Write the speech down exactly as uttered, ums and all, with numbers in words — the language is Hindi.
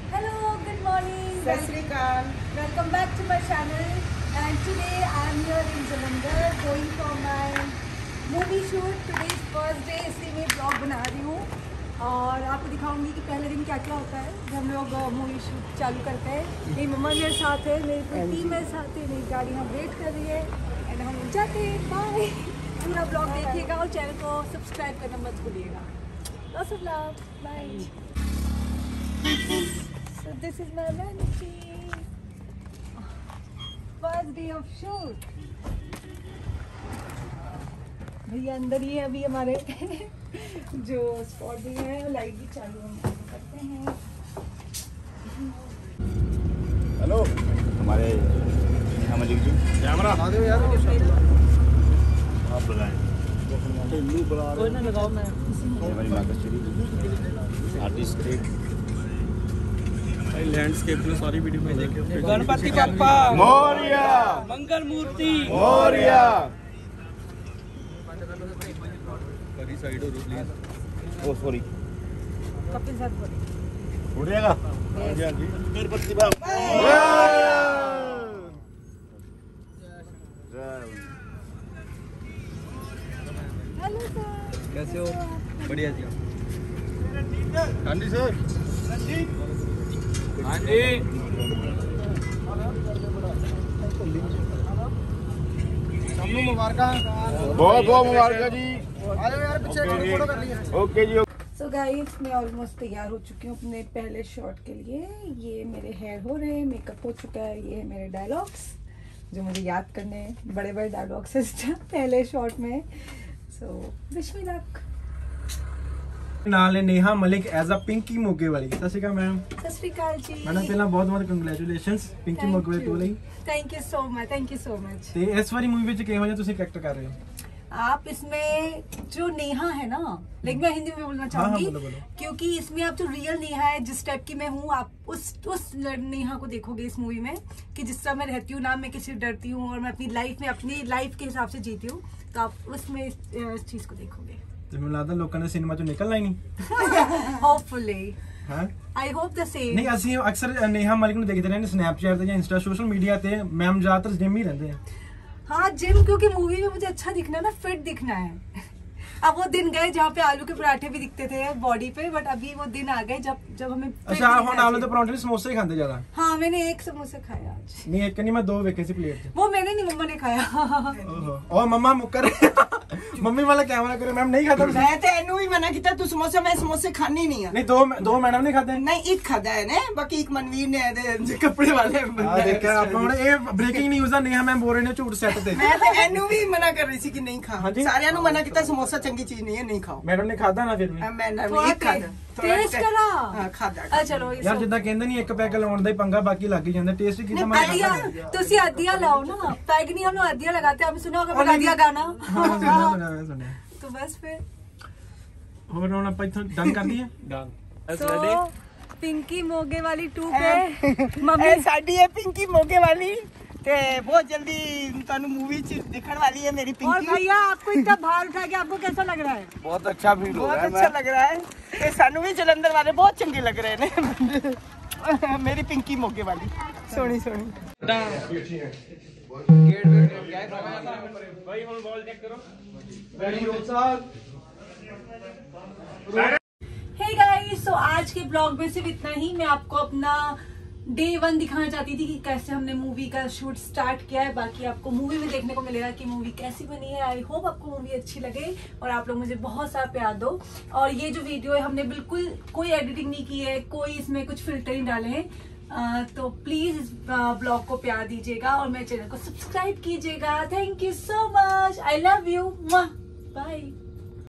Hello, good morning. Sat Sri Akal. Welcome back to my channel. And today I am here in Jalandhar going for my movie shoot. Today is first day, इसलिए मैं vlog बना रही हूँ और आपको दिखाऊंगी कि पहले दिन क्या क्या होता है जब हम लोग मूवी शूट चालू करते हैं। मेरी मम्मा मेरे साथ है, मेरी पूरी टीम मेरे साथ है, मेरी गाड़ी यहाँ वेट कर रही है एंड हम जाते हैं। बाय। पूरा ब्लॉग देखिएगा और चैनल को सब्सक्राइब करना मत भूलिएगा। Lots of love. Bye. So this is my vanity. First day of shoot. भैया अंदर ही है अभी हमारे जो स्पॉट भी है, लाइट भी चालू हम करते हैं। हेलो हमारे नेहा मलिक जी, कैमरा आ दो यार, आप लगाएं। कोई ना लगाओ, मैं हमारी मार्केट आर्टिस्ट भाई लैंडस्केप में सारी वीडियो में देखे। गणपति बप्पा मोरिया, मंगल मूर्ति मोरिया। करी साइड हो please. Oh sorry, Kapil sir बोलिए। उठ जाएगा। हाँ जी हाँ जी। गणपति बप्पा। हेलो सर, कैसे हो? बढ़िया जी। हाँ जी सर। हाँ जी। सबनू मुबारक, बहुत बहुत मुबारक जी। आयो यार पीछे फोटो कर लिए। ओके जी। सो गाइस मैं ऑलमोस्ट तैयार हो चुकी हूँ अपने पहले शॉट के लिए। ये मेरे हेयर हो रहे हैं, मेकअप हो चुका है, ये है मेरे डायलॉग्स जो मुझे याद करने हैं। बड़े बड़े डायलॉग्स हैं पहले शॉट में। So wish me luck. नाल नेहा मलिक एज अ पिंकी मोगे वाली। सत श्री अकाल मैम। सत श्री अकाल जी। मैडम पहला बहुत बहुत कंग्रेचुलेशंस पिंकी मोगे वाली टू ਲਈ। Thank you so much, thank you so much. ਤੇ ਇਸ ਵਾਰੀ मूवी ਵਿੱਚ ਕਿਹੋ ਜਿਹਾ ਤੁਸੀਂ ਕੈਰੈਕਟਰ ਕਰ ਰਹੇ ਹੋ? आप इसमें जो नेहा है ना, लेकिन मैं हिंदी में बोलना चाहूंगी। हाँ, हाँ, बोलो, बोलो। क्योंकि इसमें आप जो रियल नेहा है, जिस टाइप की मैं हूँ, आप उस उस नेहा को देखोगे इस मूवी में कि जिस तरह मैं रहती हूँ ना, मैं किसी से डरती हूँ और मैं अपनी लाइफ में अपनी लाइफ के हिसाब से जीती हूँ, तो आप उसमें इस, इस चीज को देखोगे। ਤੇ ਮੈਨੂੰ ਲੱਗਦਾ ਲੋਕਾਂ ਨੇ ਸਿਨੇਮਾ ਚੋਂ ਨਿਕਲਣਾ ਹੀ ਨਹੀਂ। होपफुली ਹਾਂ आई होप द सेम। ਨਹੀਂ, ਅਸੀਂ ਅਕਸਰ ਨੇਹਾ ਮਲਿਕ ਨੂੰ ਦੇਖਦੇ ਰਹਿੰਦੇ ਸਨੈਪਚੈਟ ਤੇ ਜਾਂ ਇੰਸਟਾ ਸੋਸ਼ਲ ਮੀਡੀਆ ਤੇ। ਮੈਮ ਜ਼ਿਆਦਾਤਰ ਜਿਮ ਹੀ ਰਹਿੰਦੇ ਆ। हाँ जिम, क्योंकि मूवी में मुझे अच्छा दिखना है ना, फिट दिखना है। अब वो दिन गए जहाँ पे आलू के पराठे भी दिखते थे बॉडी पे, बट अभी वो दिन आ गए जब जब हमें ਅੱਛਾ ਹੁਣ ਆਲੂ ਦੇ ਪਰੌਂਠੇ ਸਮੋਸੇ ਹੀ ਖਾਂਦੇ ਜ਼ਿਆਦਾ? हाँ मैंने एक समोसा खाया आज। ਨਹੀਂ ਇੱਕ ਨਹੀਂ, ਮੈਂ ਦੋ ਵੇਖੇ ਸੀ ਪਲੇਟ 'ਚ। वो मैंने नहीं, मम्मा ने खाया। ਓਹੋ ਉਹ ਮੰਮਾ ਮੁੱਕਰ ਮੰਮੀ ਵਾਲਾ ਕੈਮਰਾ ਕਰੇ। ਮੈਮ ਨਹੀਂ ਖਾਦਾ? मैं तो एनू ही मना किया तू समोसा, मैं समोसे खाने नहीं है। ਨਹੀਂ ਦੋ ਦੋ ਮੈਡਮ ਨੇ ਖਾਦੇ? नहीं एक खादा है ने, बाकी एक मनवीर ने दे कपड़े वाले ਆ ਦੇਖਿਆ ਆਪਾਂ ਹੁਣ। ਇਹ ਬ੍ਰੇਕਿੰਗ ਨਿਊਜ਼ ਆ, ਨੇਹਾ ਮੈਮ ਬੋਲ ਰਹੇ ਨੇ ਝੂਠ ਸੈੱਟ ਤੇ। मैं तो एनू भी मना कर रही थी कि नहीं खा। हाँ जी। सारियां नु मना किया समोसा चंगी चीज नहीं है, नहीं खाओ। ਮੈਡਮ ਨੇ ਖਾਦਾ ਨਾ ਫਿਰ ਵੀ? मैं ना थोड़ा एक खादा टेस्ट करा। हां खादा। आ चलो ये ਯਾਰ ਜਿੱਦਾਂ ਕਹਿੰਦੇ ਨਹੀਂ ਇੱਕ ਪੈਕ ਲਾਉਣ ਦਾ ਹੀ ਪੰਗਾ, ਬਾਕੀ ਲੱਗ ਹੀ ਜਾਂਦਾ। ਟੇਸਟ ਕੀਤਾ ਮੈਂ आदिया, तो सी आदिया लाओ ना, पैग नहीं हम लोग आदिया लगाते हैं। आपने सुना होगा आदिया गाना। ਹਾਂ ਸੁਣਿਆ ਸੁਣਿਆ ਸੁਣਿਆ। तो बस फिर ਹੋਰ ਹੁਣ ਆਪਾਂ ਇੱਥੋਂ ਡਨ ਕਰ ਦਈਏ। ਡਨ। तो पिंकी मोगे वाली टू पे मम्मी ए साडी है पिंकी मोगे वाली ते बहुत जल्दी तानु मूवी च दिखण वाली है मेरी और पिंकी। भैया आपको इतना भार उठा के आपको कैसा लग रहा है? बहुत अच्छा फील हो बहुत रहा है। अच्छा लग रहा है। ते सानू भी जलंधर वाले बहुत चंगे लग रहे ने। मेरी पिंकी मोगे वाली सोनी सोनी। ਭਾਈ ਹੁਣ ਬਾਲ ਚੈੱਕ ਕਰੋ। हे गाइस, सो आज के ब्लॉग में सिर्फ इतना ही। मैं आपको अपना डे वन दिखाना चाहती थी कि कैसे हमने मूवी का शूट स्टार्ट किया है। बाकी आपको मूवी में देखने को मिलेगा कि मूवी कैसी बनी है। आई होप आपको मूवी अच्छी लगे और आप लोग मुझे बहुत सारा प्यार दो। और ये जो वीडियो है, हमने बिल्कुल कोई एडिटिंग नहीं की है, कोई इसमें कुछ फिल्टर नहीं डाले हैं। Uh, तो प्लीज इस ब्लॉग को प्यार दीजिएगा और मेरे चैनल को सब्सक्राइब कीजिएगा। Thank you so much, I love you, bye.